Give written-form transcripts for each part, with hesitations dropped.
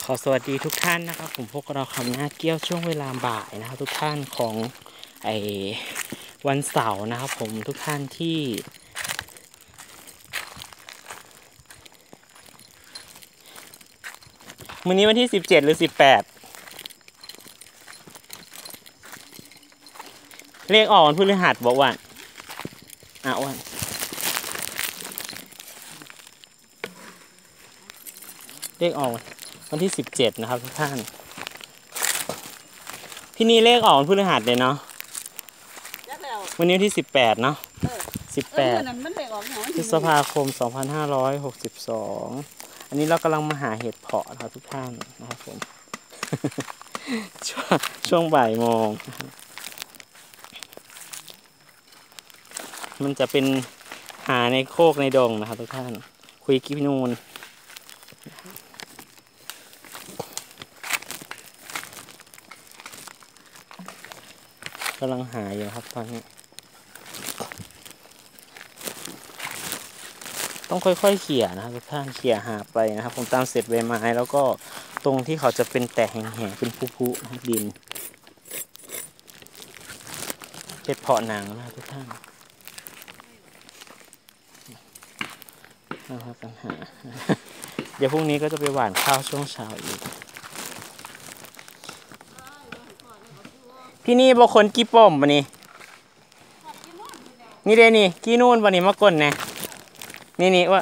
ขอสวัสดีทุกท่านนะครับผมพวกเราคำหน้าเกี้ยวช่วงเวลาบ่ายนะครับทุกท่านของวันเสาร์นะครับผมทุกท่านที่มื้อนี้วันที่17หรือ18เลขออกวันพฤหัสบอกว่าวันเลขออกวันที่17นะครับทุกท่านที่นี่เลขออกวันพฤหัสเลยเนาะวันนี้วันที่18เนาะ18พฤษภาคม2562อันนี้เรากำลังมาหาเห็ดเพาะนะครับทุกท่านนะครับผม ช่วงบ่ายโมงมันจะเป็นหาในโคกในดงนะครับทุกท่านคุยกิ๊บนูนกำลังหาอยู่ครับตอนนี้ต้องค่อยๆเขี่ยนะครับทุกท่านเขี่ยหาไปนะครับผมตามเศษใบไม้แล้วก็ตรงที่เขาจะเป็นแตกแห่งๆเป็นพุๆดินเห็ดเพาะหนังนะครับทุกท่านนะครับปัญหาเดี๋ยวพรุ่งนี้ก็จะไปหว่านข้าวช่วงเช้าอีกพี่นี่บอกคนกี่ป่มปะนี่นี่เด้นี่กี่นู่นปะนี่มากลเนี่ยนี่ว่า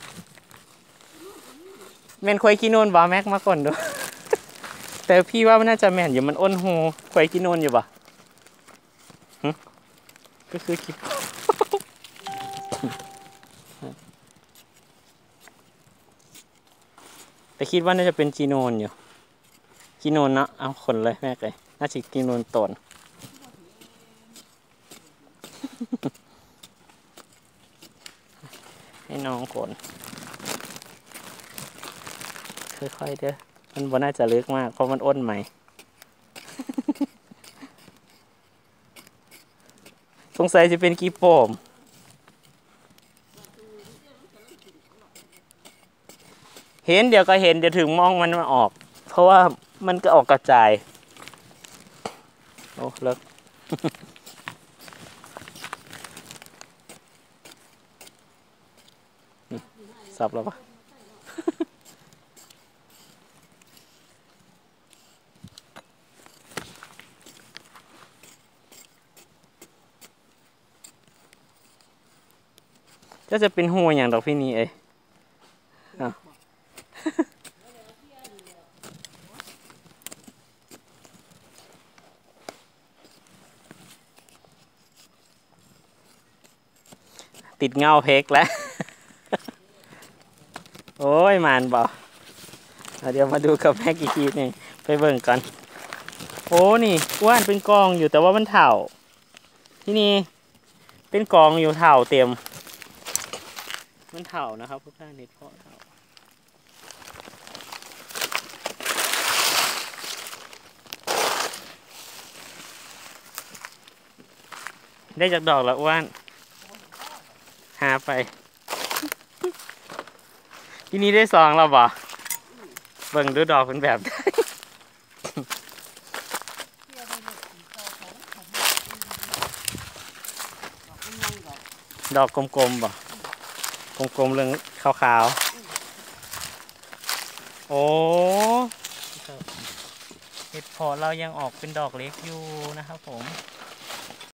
แม่นควยกี่นู่นบ่แม็กมากลดูแต่พี่ว่ามันน่าจะแม่นอยู่มันอ้นหูควยกี่นู่นอยู่บ่ก็คือกี่แต่คิดว่าน่าจะเป็นจีโนนอยู่จีโนนเนาะเอาขนเลยแม่เลยน่าจะจีโนนตนให้น้องขนค่อยๆเด้อมันบ่น่าจะลึกมากเพราะมันอ้นใหม่สงสัยจะเป็นกีโปมเห็นเดี๋ยวก็เห็นเดี๋ยวถึงมองมันมาออกเพราะว่ามันก็ออกกระจายโอ้เลิกสับแล้วปะก็จะเป็นหัวอย่างดอกพี่นี่ติดเงาเพกแล้วโอ้ยมันบอกเดี๋ยวมาดูกับแม็กอีกทีนึงไปเบิ่งกันโอ้นี่ว่านเป็นกองอยู่แต่ว่ามันเถ่าที่นี่เป็นกองอยู่เถ่าเต็มมันเถ่านะครับพวกท่านเห็ดเพาะเถ่าได้จากดอกละว่านหาไปที่นี่ได้2แล้วบ่เบิ่งดูดอกเป็นแบบดอกกลมๆบ่กลมๆเรื่องขาวๆโอ้เห็ดเพาะเรายังออกเป็นดอกเล็กอยู่นะครับผม